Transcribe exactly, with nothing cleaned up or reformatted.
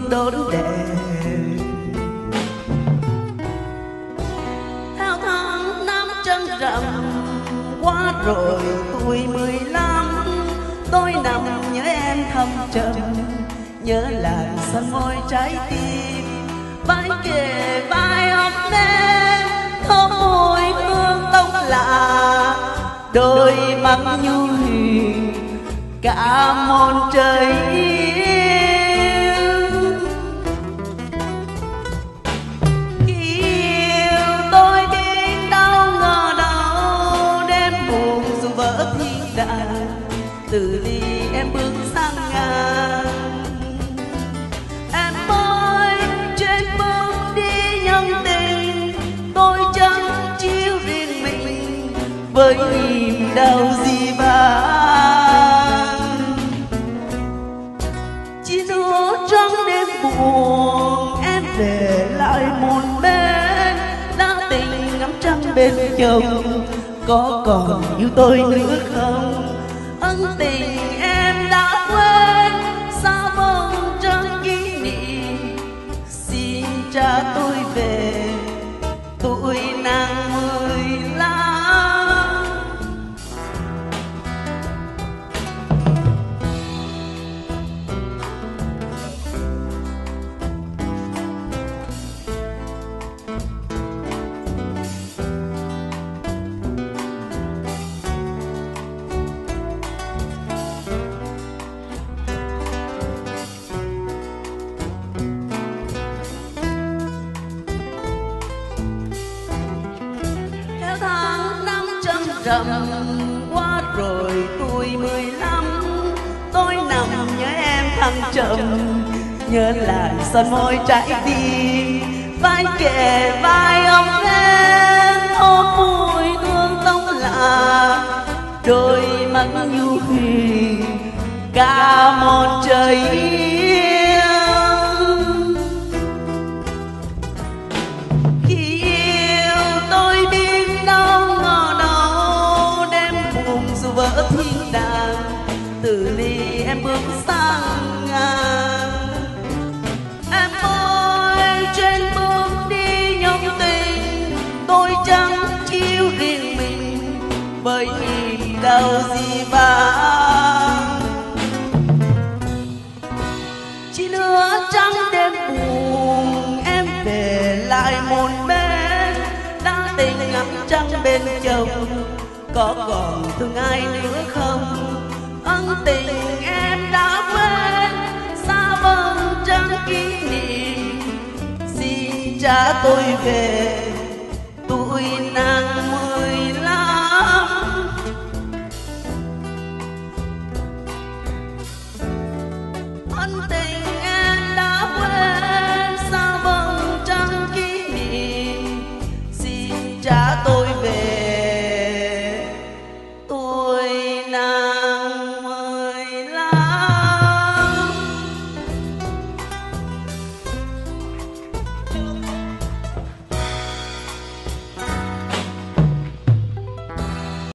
đốn đèn. Theo tháng năm trăng rằm qua rồi tuổi mười lăm, tôi nằm nhớ em thầm trầm, nhớ làn son môi trái tim, vai kề vai ôm em, thơm môi hương tông lạ, đôi mắt nhu hiền cả một trời yêu. Khi yêu tôi biết đâu ngờ đâu, đêm buồn dù vỡ thiên đàng, từ ly em bước sang ngang. Em ơi trên bước đi nhân tình, tôi chẳng chiếu riêng mình với niềm đau gì vàng. Chỉ nữa trong đêm buồn em để lại một bên, đã tình ngắm trăng bên chồng, có còn yêu tôi nữa không? Ân tình em đã quên, xa vâng trong kỷ niệm, xin trả tôi về tuổi nàng mười lăm. Rằm qua rồi tuổi mười lăm, tôi nằm nhớ em thăng trầm, nhớ làn son môi trái tim, vai kề vai ôm em, ôm mùi hương tông lạ, đôi mắt nhu hiền cả một trời yêu. Khi yêu tôi biết đâu ngờ đâu, đêm buồn dù vỡ thiên đàng, từ ly em bước sang ngang. Em ơi trên bước đi nhân tình, tôi chẳng chiếu riêng mình với niềm đau gì vàng. Chỉ nữa trắng đêm buồn em về lại một bên, đã tình ngắm trăng bên chồng, có còn thương ai nữa không? Ân tình em đã quên, xa vâng trăng kỷ niệm, xin trả tôi về tuổi nàng mười lăm. Ân tình